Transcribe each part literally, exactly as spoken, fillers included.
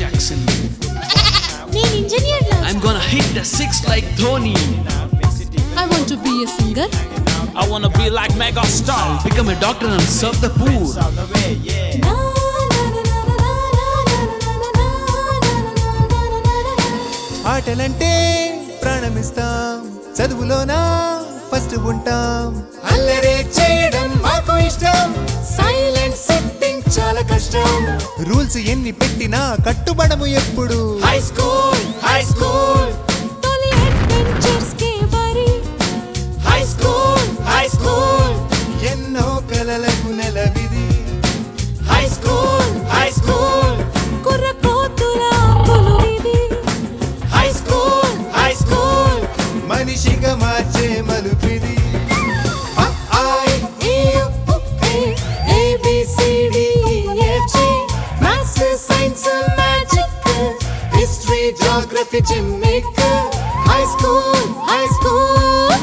Jackson. నేను engineer లా. I'm gonna hit the six like Dhoni. I want to be a singer. I wanna be like mega star. I'll become a doctor and serve the poor. ఆటలంటే ప్రాణమిస్తాం, చదువులోనా first ఉంటాం, అల్లరే చేయడం మాకు ఇష్టం, సైలెంట్ సిట్టింగ్ చాలా కష్టం, రూల్స్ ఎన్ని పెట్టినా కట్టుబడము ఎప్పుడు. హై స్కూల్ హై స్కూల్ తొలి అడ్వెంచర్స్ కే బారి. హై స్కూల్ హై స్కూల్ ఎన్నో కలలకు నెలవిది. హై స్కూల్ హై స్కూల్ కుర్ర కోతుల కొలువిది. హై స్కూల్ హై స్కూల్ మనిషిగా మార్చే మలుపిది. Geography, gymnic, high school, high school.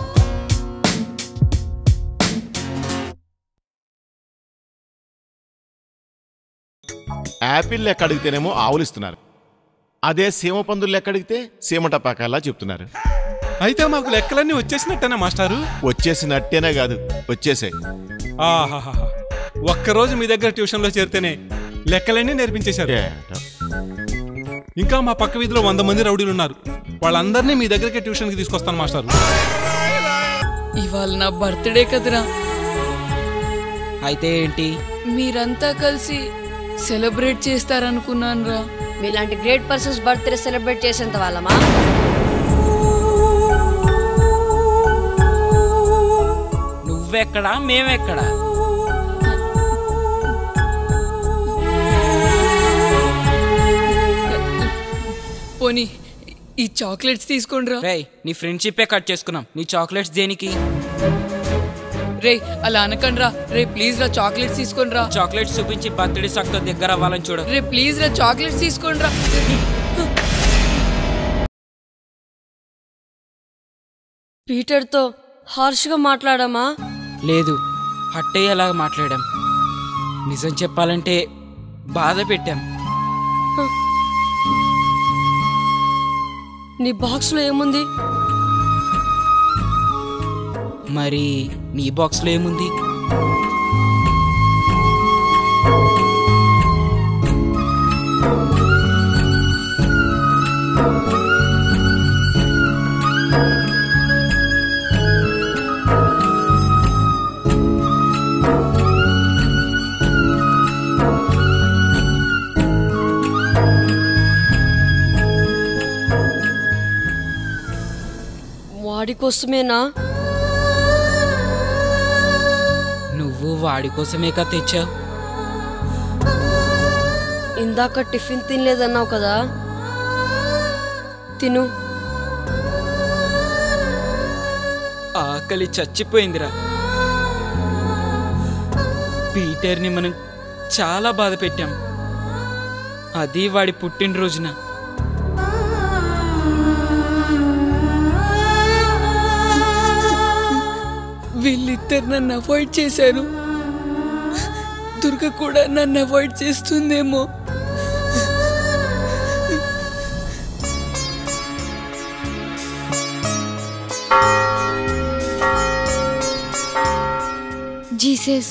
Apple లెక్క అడిగితేనేమో ఆవులిస్తున్నారు, అదే సీమ పందులు లెక్క అడిగితే సీమ టపాకాలా చెప్తున్నారు. అయితే మాకు లెక్కలన్నీ వచ్చేసినట్టేనా మాస్టారు? వచ్చేసినట్టేనే కాదు, వచ్చేసాయి. ఆహాహా, ఒక్కరోజు మీ దగ్గర ట్యూషన్లో చేరితేనే లెక్కలన్నీ నేర్పించేశారు. ఇంకా మా పక్క వీధిలో వంద మంది రౌడీలు ఉన్నారు, వాళ్ళందరినీ మీ దగ్గరికి ట్యూషన్కి తీసుకొస్తాను మాస్టారు. ఇవాళ నా బర్త్డే కదరా. అయితే ఏంటి? మీరంతా కలిసి సెలబ్రేట్ చేస్తారనుకున్నాను రా. మీలాంటి గ్రేట్ పర్సన్స్ బర్త్డే సెలబ్రేట్ చేసేంత వాళ్ళమా? నువ్వెక్కడా మేమెక్కడా? పోనీ ఈ చాక్లెట్స్ తీసుకోండిరా. రేయ్, నీ ఫ్రెండ్షిప్పే కట్ చేసుకున్నాం, నీ చాక్లెట్స్ దేనికి? రే అలా అనకండి రా. రే ప్లీజ్ రా చాక్లెట్స్ తీసుకోండి రా. చాక్లెట్స్ చూపించి బర్త్డే సక్తో దగ్గర అవ్వాలని చూడ. రే ప్లీజ్ రా చాక్లెట్స్ తీసుకోండి రా. పీటర్తో హార్ష్గా మాట్లాడమా? లేదు, హట్టయ్యేలాగా మాట్లాడాం. నిజం చెప్పాలంటే బాధ పెట్టాం. నీ బాక్స్లో ఏముంది? మరి నీ బాక్స్లో ఏముంది? వాడి కోసమేనా? నువ్వు వాడి కోసమేగా తెచ్చావు. ఇందాక టిఫిన్ తినలేదన్నావు కదా, తిను. ఆకలి చచ్చిపోయిందిరా. పీటర్ని మనం చాలా బాధ పెట్టాం, అది వాడి పుట్టినరోజున. వీళ్ళిద్దరు నన్ను అవాయిడ్ చేశారు, దుర్గ కూడా నన్ను అవాయిడ్ చేస్తుందేమో. జీసస్,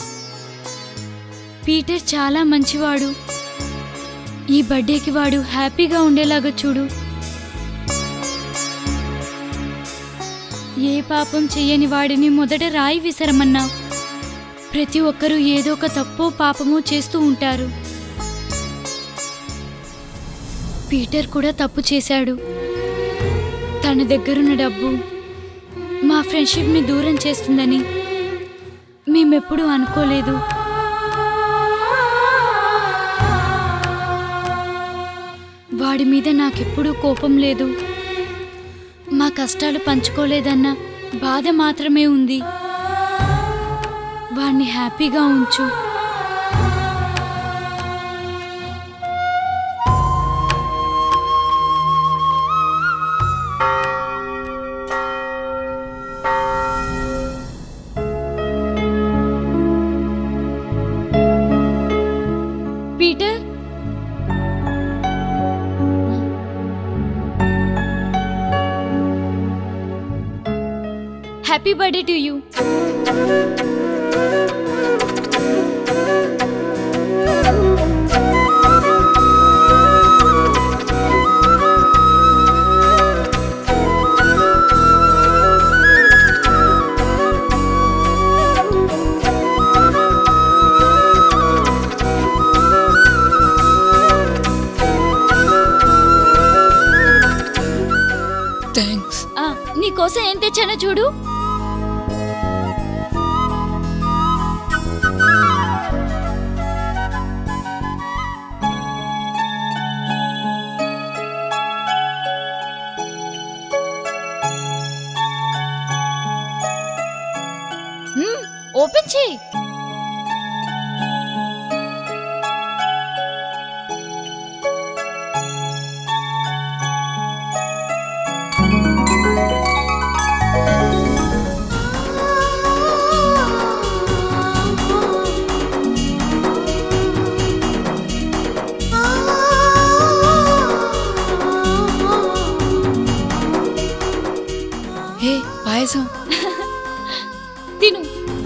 పీటర్ చాలా మంచివాడు. ఈ బర్త్డేకి వాడు హ్యాపీగా ఉండేలాగా చూడు. ఏ పాపం చెయ్యని వాడిని మొదట రాయి విసరమన్నావు. ప్రతి ఒక్కరూ ఏదో ఒక తప్పో పాపమో చేస్తూ ఉంటారు. పీటర్ కూడా తప్పు చేశాడు. తన దగ్గరున్న డబ్బు మా ఫ్రెండ్షిప్ని దూరం చేస్తుందని మేమెప్పుడూ అనుకోలేదు. వాడి మీద నాకెప్పుడూ కోపం లేదు. మా కష్టాలు పంచుకోలేదన్న బాధ మాత్రమే ఉంది. వాడిని హ్యాపీగా ఉంచు. Peter, happy birthday to you. నీకోసం ఏం తెచ్చానో చూడు. ఓపెన్ చేయి. పాయసం తిను.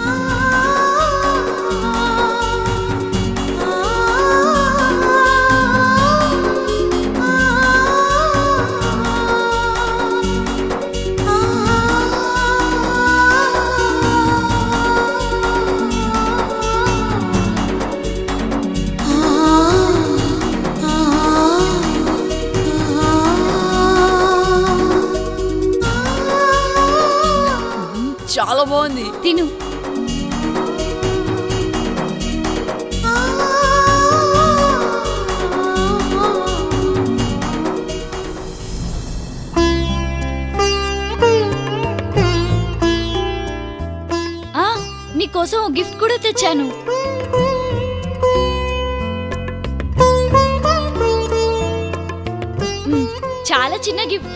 చాలా బాగుంది, తిను. నీకోసం ఓ గిఫ్ట్ కూడా తెచ్చాను. చాలా చిన్న గిఫ్ట్.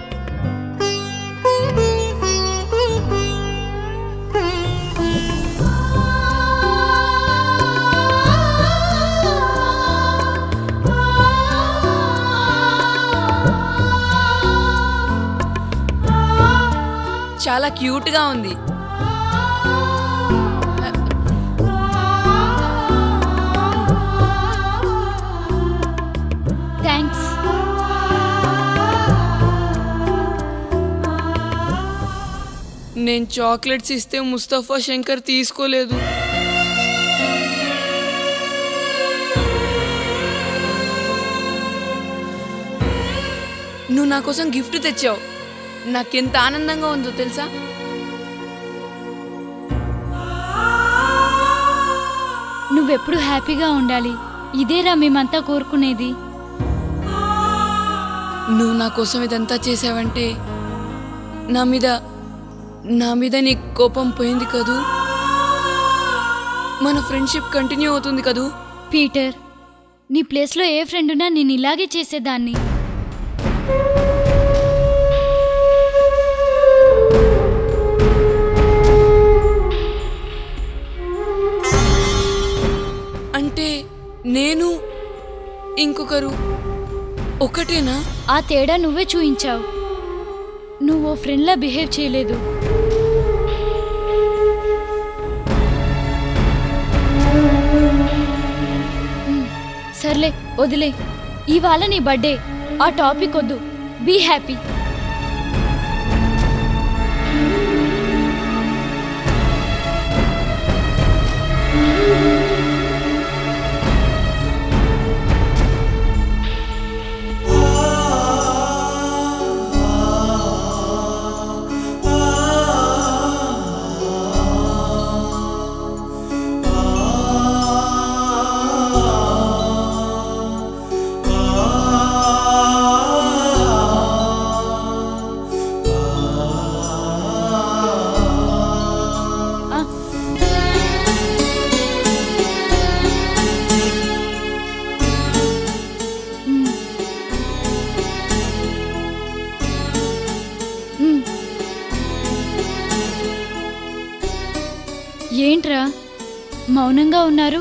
చాలా క్యూట్ గా ఉంది. థ్యాంక్స్. నేను చాక్లెట్స్ ఇస్తే ముస్తఫా శంకర్ తీసుకోలేదు. నువ్వు నా కోసం గిఫ్ట్ తెచ్చావు. నాకెంత ఆనందంగా ఉందో తెలుసా? నువ్వెప్పుడు హ్యాపీగా ఉండాలి, ఇదేరా మేమంతా కోరుకునేది. నువ్వు నా కోసం ఇదంతా చేసావంటే నా మీద నా మీద నీ కోపం పోయింది కదూ? మన ఫ్రెండ్షిప్ కంటిన్యూ అవుతుంది కదూ? పీటర్, నీ ప్లేస్లో ఏ ఫ్రెండ్ ఉన్నా నేను ఇలాగే చేసేదాన్ని. అంటే నేను ఇంకొకరు ఒకటేనా? ఆ తేడా నువ్వే చూయించావు. నువ్వు ఓ ఫ్రెండ్లా బిహేవ్ చేయలేదు. సర్లే వదిలే, ఇవాళ నీ బర్త్డే, ఆ టాపిక్ వద్దు. Be happy. ఏంట్రా మౌనంగా ఉన్నారు?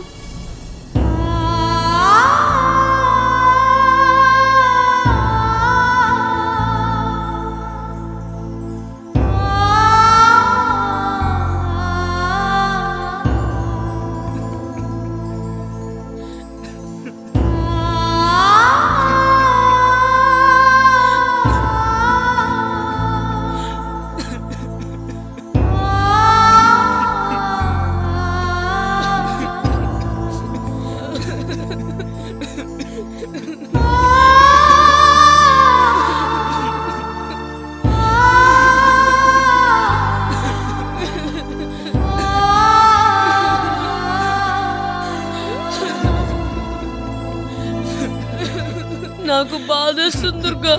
ఏడుస్తుంది Durga.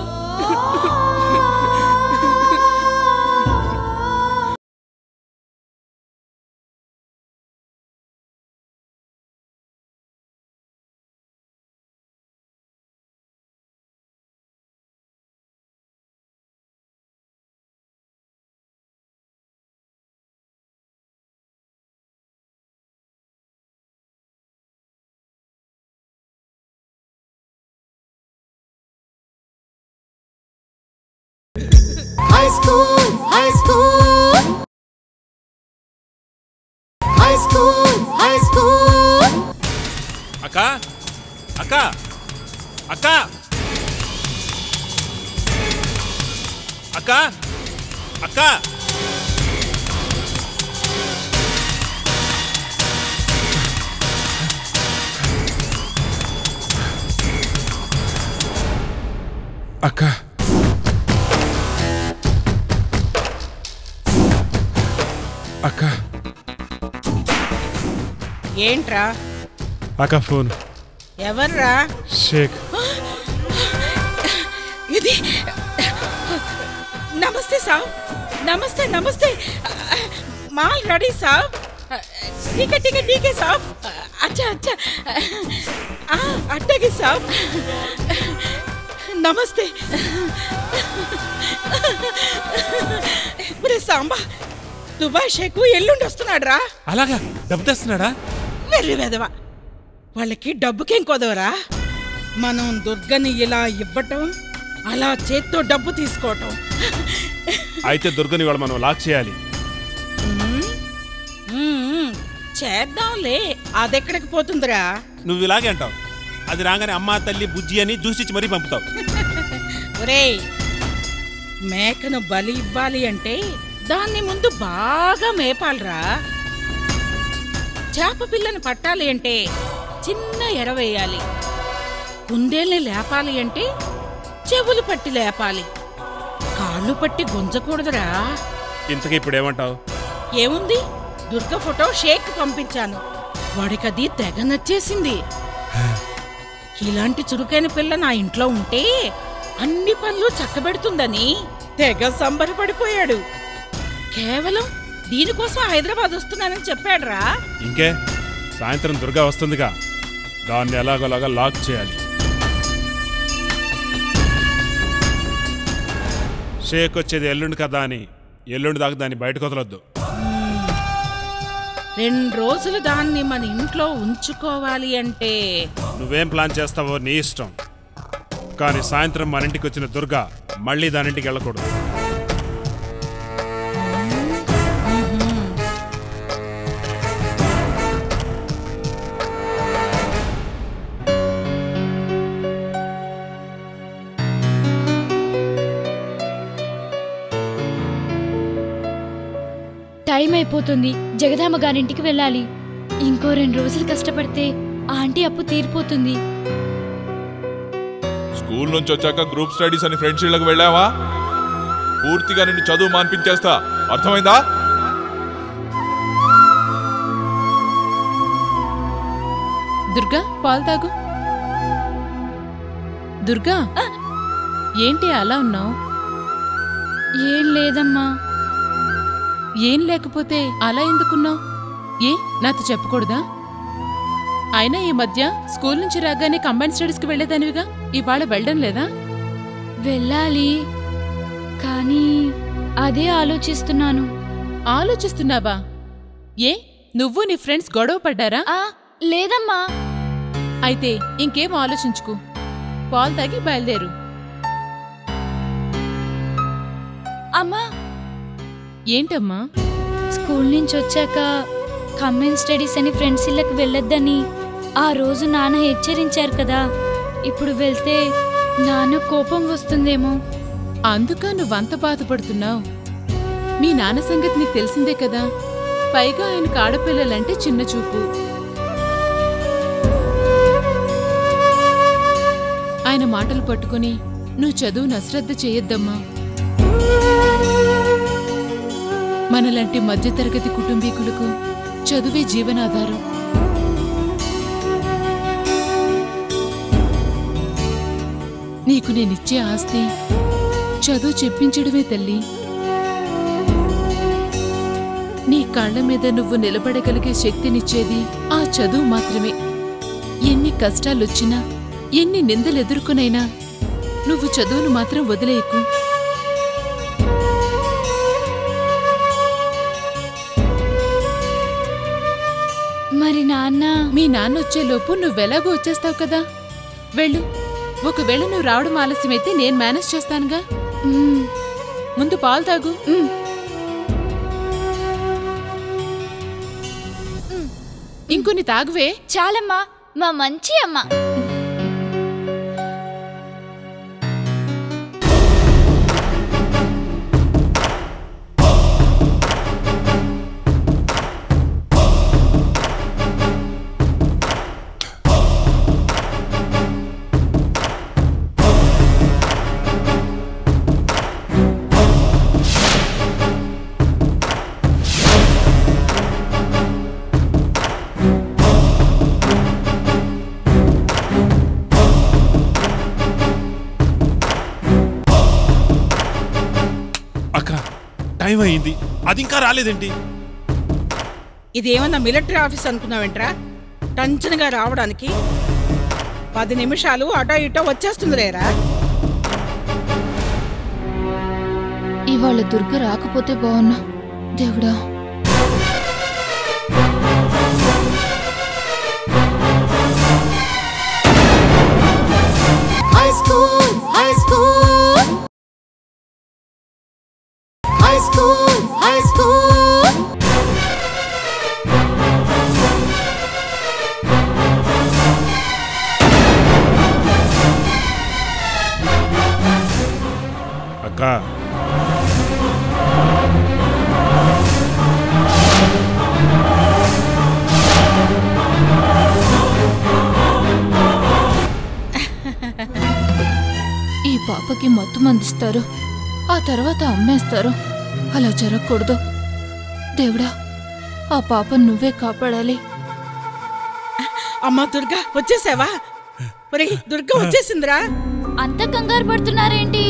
High school, high school, high school, high school. అక్క అక్క అక్క అక్క అక్క అక్క అక్క ఏంట్రా? అక్క ఫోన్. ఎవర్రా? షేక్. ఇది నమస్తే సాబ్. నమస్తే నమస్తే. మాల్ రెడీ సాబ్. ठीक है ठीक है ठीक है साहब. अच्छा अच्छा अट्टागे साहब. नमस्ते. ఒరే సాంబా, దుబాయ్ షేకు ఎల్లుండి వస్తున్నాడు రా. అలాగా? డబ్బు తెస్తున్నాడా? వెర్రి వెదవా, వాళ్ళకి డబ్బుకేం కొదవరా. మనం దుర్గని ఇలా ఇవ్వటం, అలా చేత్తో డబ్బు తీసుకోవటం. అయితే దుర్గని వాళ్ళు మనం లాక్ చేయాలి. చేద్దాంలే, అదెక్కడికి పోతుందిరా. నువ్వు ఇలాగే అంటావు, అది రాగానే అమ్మా తల్లి బుజ్జి అని దూషించి మరీ పంపుతావు. ఒరేయ్, మేకను బలి ఇవ్వాలి అంటే దాన్ని ముందు బాగా మేపాలరా. చేప పిల్లని పట్టాలి అంటే చిన్న ఎరవేయాలి. కుందేల్ని లేపాలి అంటే చెవులు పట్టి లేపాలి, కాళ్ళు పట్టి గుంజకూడదురా. ఇంతకీ ఇప్పుడు ఏమంటావు? ఏముంది, దుర్గ ఫోటో షేక్ పంపించాను, వాడికది తెగ నచ్చేసింది. ఇలాంటి చురుకైన పిల్ల నా ఇంట్లో ఉంటే అన్ని పనులు చక్కబెడుతుందని తెగ సంబరపడిపోయాడు. కేవలం దీనికోసం హైదరాబాద్ వస్తున్నానని చెప్పాడురా. ఇంకే, సాయంత్రం దుర్గా వస్తుందిగా, దాన్ని ఎలాగోలాగా లాక్ చేయాలి. షేక్ వచ్చేది ఎల్లుండి కదా అని ఎల్లుండి దాకా దాన్ని బయటకు వదలొద్దు. రెండు రోజులు దాన్ని మన ఇంట్లో ఉంచుకోవాలి అంటే నువ్వేం ప్లాన్ చేస్తావో నీ ఇష్టం, కానీ సాయంత్రం మన ఇంటికి వచ్చిన దుర్గా మళ్ళీ దాని ఇంటికి వెళ్ళకూడదు. టైం అయిపోతుంది, జగదాంబ గారింటికి వెళ్ళాలి. ఇంకో రెండు రోజులు కష్టపడితే ఆంటీ అప్పు తీరిపోతుంది. స్కూల్ నుంచి వచ్చాక గ్రూప్ స్టడీస్ అని ఫ్రెండ్స్ ఇళ్ళకి వెళ్ళావా? పూర్తిగా నిన్ను చదువు మాన్పించేస్తా, అర్థమైందా? దుర్గా, పాలు తాగు. దుర్గా, ఏంటి అలా ఉన్నావు? ఏం లేదమ్మా. ఏం లేకపోతే అలా ఎందుకున్నావు? ఏ, నాతో చెప్పకూడదా? అయినా ఈ మధ్య స్కూల్ నుంచి రాగానే కంబైన్ స్టడీస్కి వెళ్లేదానివిగా, ఇవాళ వెళ్ళడం లేదా? వెళ్ళాలి, కానీ అదే ఆలోచిస్తున్నాను. ఆలోచిస్తున్నావా? ఏ, నువ్వు నీ ఫ్రెండ్స్ గొడవ పడ్డారా? లేదమ్మా. అయితే ఇంకేం ఆలోచించుకు, పాలు తాగి బయలుదేరు. అమ్మా. ఏంటమ్మా? స్కూల్ నుంచి వచ్చాక కంబైన్ స్టడీస్ అని ఫ్రెండ్స్ ఇళ్ళకి వెళ్ళొద్దని ఆ రోజు నాన్న హెచ్చరించారు కదా. ఇప్పుడు వెళ్తే నాన్న కోపం వస్తుందేమో. అందుక నువ్వంత బాధపడుతున్నావు? మీ నాన్న సంగతి నీకు తెలిసిందే కదా. పైగా ఆయనకు ఆడపిల్లలంటే చిన్న చూపు. ఆయన మాటలు పట్టుకుని నువ్వు చదువును అశ్రద్ధ చేయొద్దమ్మా. మనలాంటి మధ్యతరగతి కుటుంబీకులకు చదువే జీవనాధారం. నీకు నేనిచ్చే ఆస్తి చదువు చెప్పించడమే తల్లి. నీ కాళ్ల మీద నువ్వు నిలబడగలిగే శక్తినిచ్చేది ఆ చదువు మాత్రమే. ఎన్ని కష్టాలొచ్చినా ఎన్ని నిందలెదుర్కొనైనా నువ్వు చదువును మాత్రం వదిలేయకు. మరి నాన్న మీ నాన్న వచ్చేలోపు నువ్వెలాగో వచ్చేస్తావు కదా, వెళ్ళు. ఒకవేళ నువ్వు రావడం ఆలస్యమైతే నేను మేనేజ్ చేస్తానుగా. ముందు పాలు తాగు. ఇంకొన్ని తాగువే. చాలమ్మా, మా మంచి అమ్మ. టైం అయింది, అది ఇంకా రాలేదేంటి? ఇదేమన్నా మిలిటరీ ఆఫీస్ అనుకున్నావేంట్రా? టంచనగా రావడానికి పది నిమిషాలు అటో ఇటో వచ్చేస్తుంది రేరా. ఇవాళ దుర్గ రాకపోతే బాగున్నా దేవుడా. High school high school high school high school అక్క ఈ పాపకి మత్తు మందిస్తారు, ఆ తర్వాత అమ్మేస్తారు. అలా జరగకూడదు దేవుడా. ఆ పాపను నువ్వే కాపాడాలి. అమ్మా దుర్గా వచ్చేసావా? ఒరే దుర్గా వచ్చేసిందిరా. అంత కంగారు పడుతున్నారేంటి?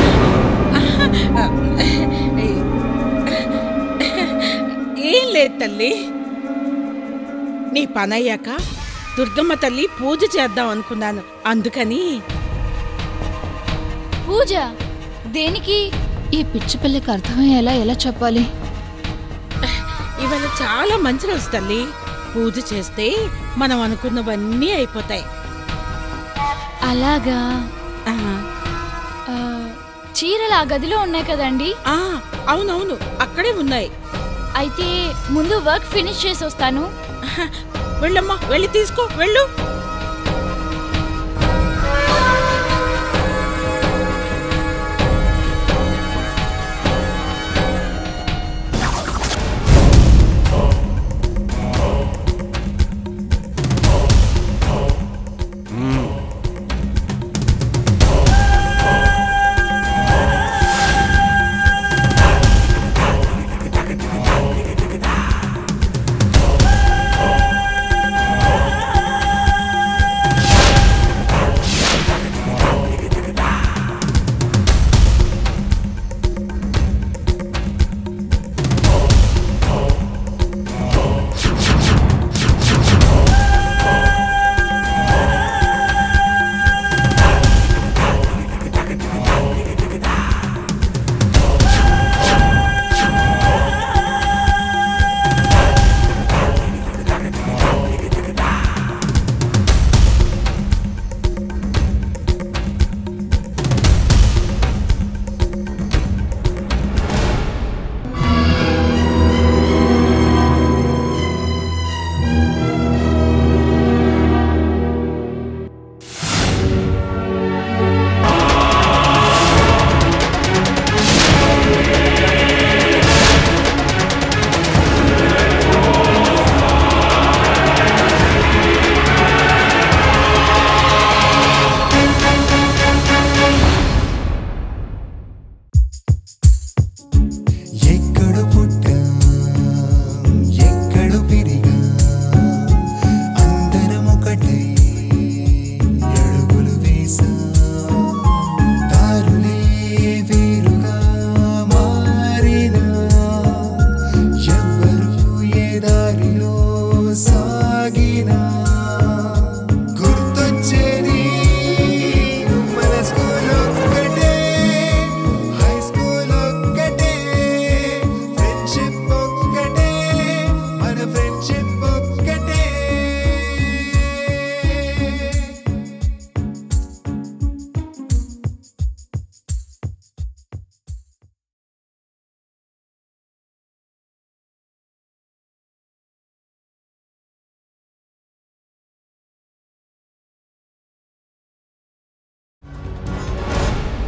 ఏం లేదు తల్లి, నీ పనయ్యాక దుర్గమ్మ తల్లి పూజ చేద్దాం అనుకున్నాను, అందుకని. పూజ దేనికి? ఈ పిచ్చి పిల్లకి అర్థమయ్యేలా ఎలా చెప్పాలి? ఇవాళ చాలా మంచి రోజు తల్లి. పూజ చేస్తే మనం అనుకున్నవన్నీ అయిపోతాయి. అలాగా? చీరలు ఆ గదిలో ఉన్నాయి కదండి? అవునవును, అక్కడే ఉన్నాయి. అయితే ముందు వర్క్ ఫినిష్ చేసి వస్తాను. వెళ్ళమ్మా, వెళ్ళి తీసుకో, వెళ్ళు.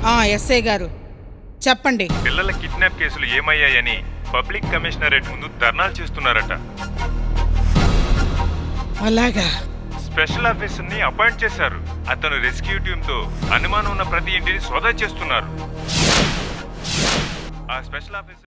ఆ ఎస్ఐ గారు చెప్పండి. పిల్లల కిడ్నాప్ కేసులు ఏమయ్యాయని పబ్లిక్ కమిషనరేట్ ముందు ధర్నాలు చేస్తున్నారట. అలాగా? స్పెషల్ ఆఫీసర్ ని అపాయింట్ చేశారు. అతను రెస్క్యూ టీమ్ తో అనుమానం ఉన్న ప్రతి ఇంటిని సోదా చేస్తున్నారు. ఆ స్పెషల్ ఆఫీసర్